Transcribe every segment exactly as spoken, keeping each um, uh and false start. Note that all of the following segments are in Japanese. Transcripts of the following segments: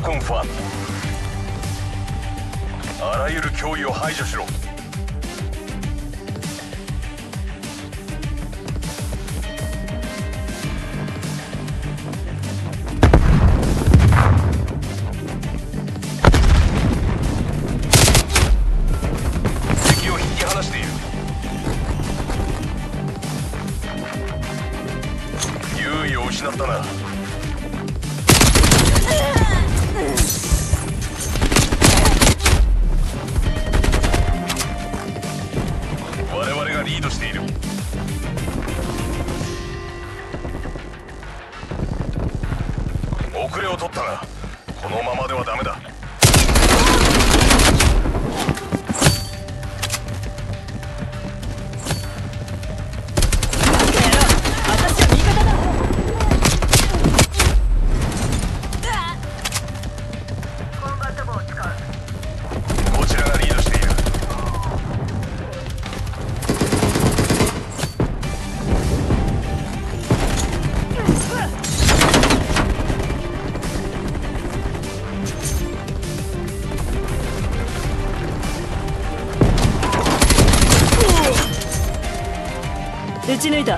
コンファーム。あらゆる脅威を排除しろ。敵を引き離している。優位を失ったな。我々がリードしている。遅れを取ったな。このままではダメだ。こちらがリードしている。 撃ち抜いた。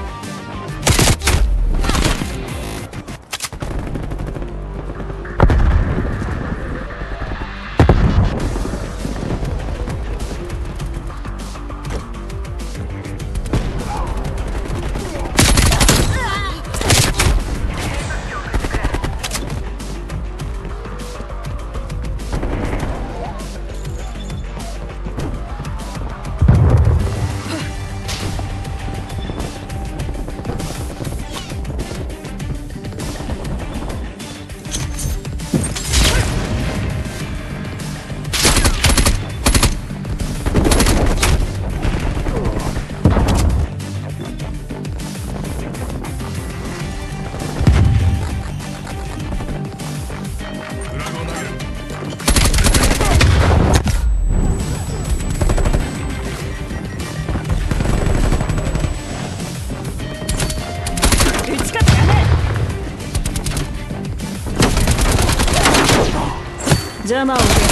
邪魔を受け。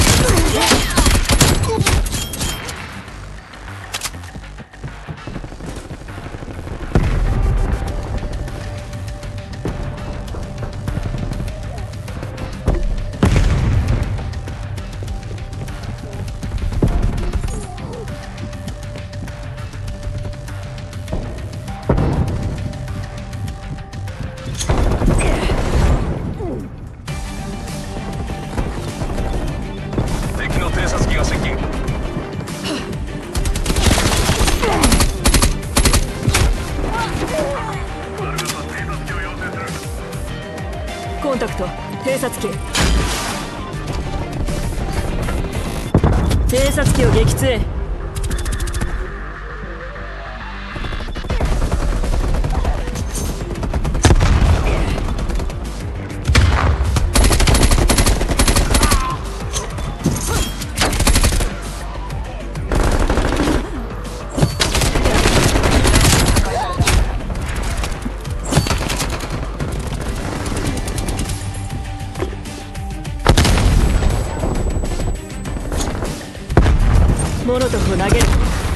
敵の偵察機が接近。 コンタクト、偵察機。偵察機を撃墜。モロトフを投げる。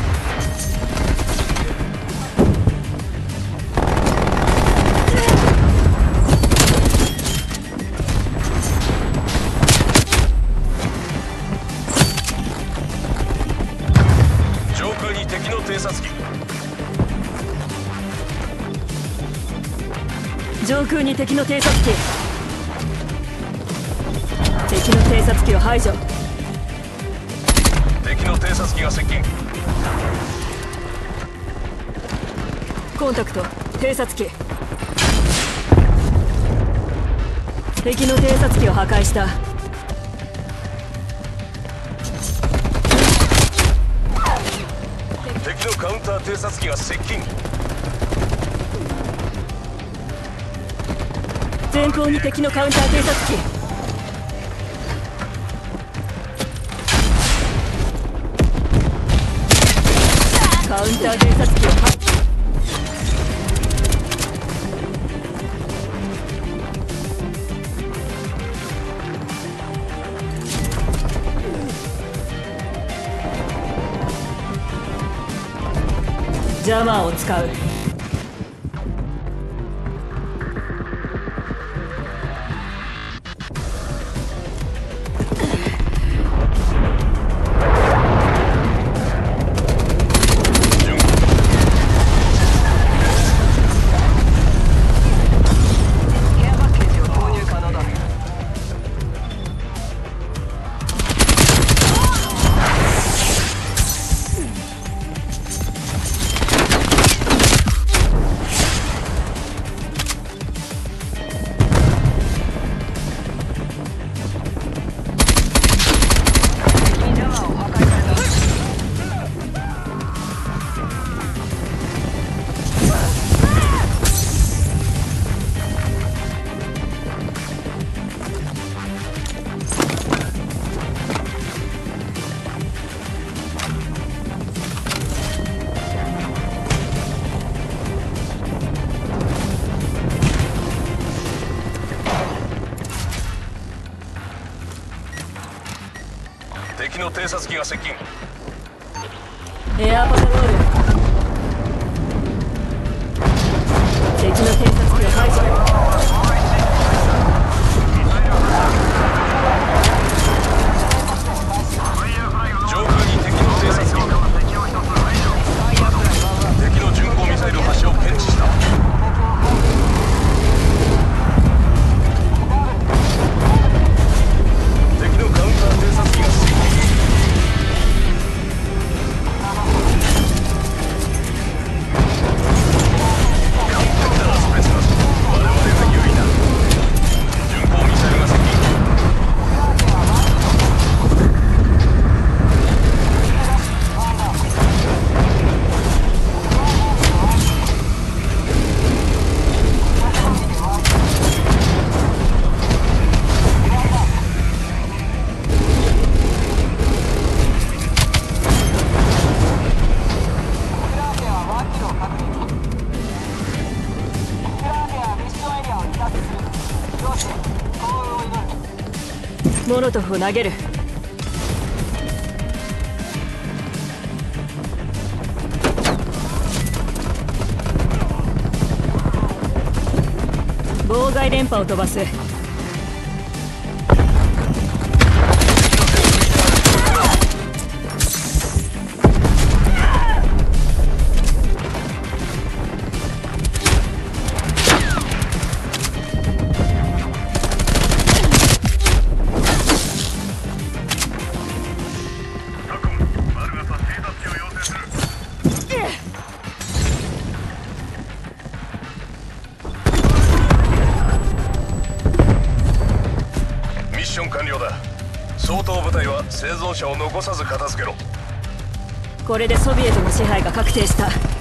上空に敵の偵察機。 上空に敵の偵察機。敵の偵察機を排除。 敵の偵察機が接近。 コンタクト、偵察機。敵の偵察機を破壊した。 敵のカウンター偵察機が接近。 前方に敵のカウンター偵察機。カウンター偵察機を破ジャマーを使う。 敵の偵察機が接近。 エアパトロール。敵の偵察機を排除。 上空に敵の偵察機。敵の巡航ミサイル発射を検知した。敵のカウンター偵察機が接近。モロトフを投げる。妨害電波を飛ばす。ミッション完了だ。相当部隊は生存者を残さず片付けろ。 これでソビエトの支配が確定した。